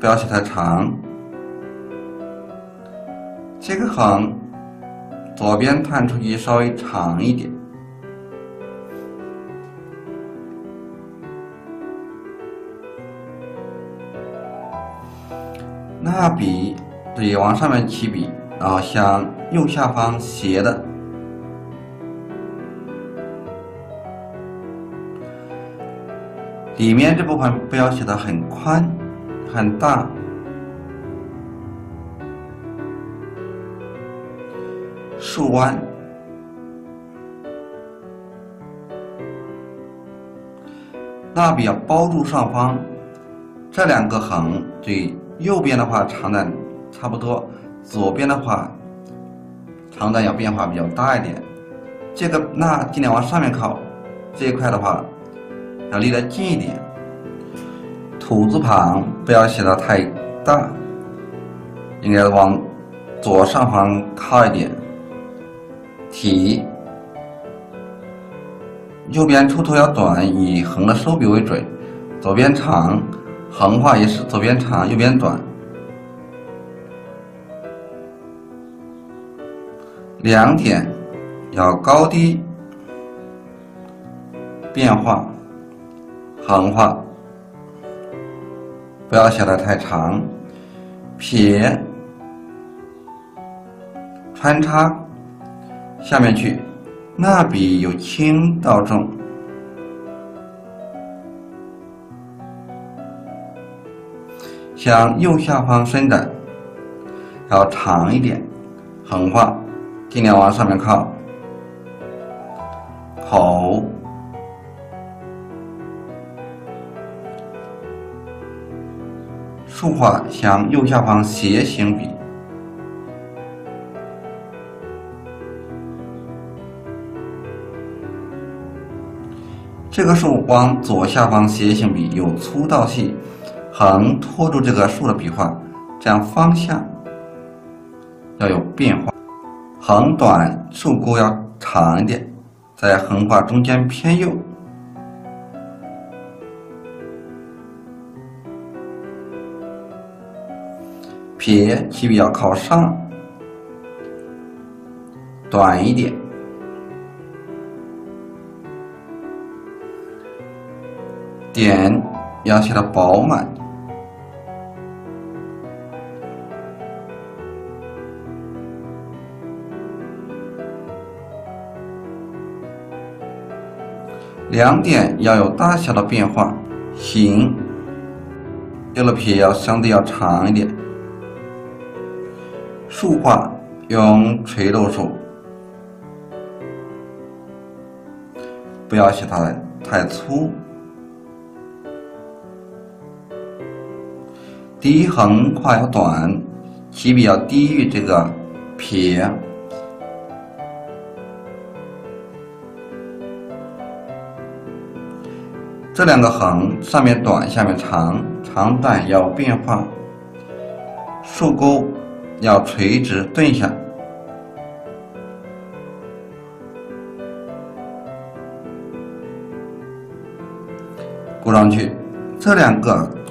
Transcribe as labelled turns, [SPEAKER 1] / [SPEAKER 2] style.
[SPEAKER 1] 不要写太长。这个横左边探出去稍微长一点，那笔对往上面起笔，然后向右下方斜的。里面这部分不要写得很宽很大，竖弯，蜡笔要包住上方，这两个横对右边的话长短差不多，左边的话长短要变化比较大一点。这个蜡尽量往上面靠，这一块的话要离得近一点。土字旁不要写得太大，应该往左上方靠一点。体右边出头要短，以横的收笔为准，左边长，横画也是左边长右边短。两点要高低变化，横画不要写得太长。撇穿插下面去，蜡笔由轻到重，向右下方伸展，要长一点。横画尽量往上面靠。口竖画向右下方斜行笔。这个竖往左下方斜行笔，由粗到细，横拖住这个竖的笔画，这样方向要有变化。横短竖钩要长一点，在横画中间偏右。撇起笔要靠上，短一点。点要写得饱满。两点要有大小的变化。行右的撇要相对要长一点。竖画用垂落竖，不要写它太粗。低横画要短，起笔要低于这个撇。这两个横上面短下面长，长短要变化。竖钩要垂直顿下。勾上去，这两个